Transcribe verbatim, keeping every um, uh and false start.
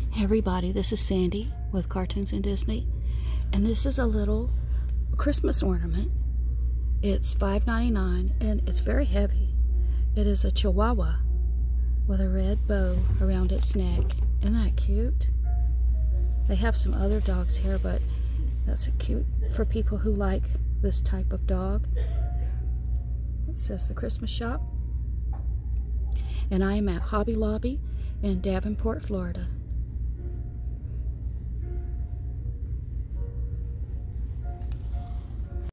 Hey everybody, this is Sandy with Cartoons and Disney, and this is a little Christmas ornament. It's five ninety-nine and it's very heavy. It is a Chihuahua with a red bow around its neck. Isn't that cute? They have some other dogs here, but that's a cute for people who like this type of dog. It says the Christmas shop. And I am at Hobby Lobby in Davenport, Florida.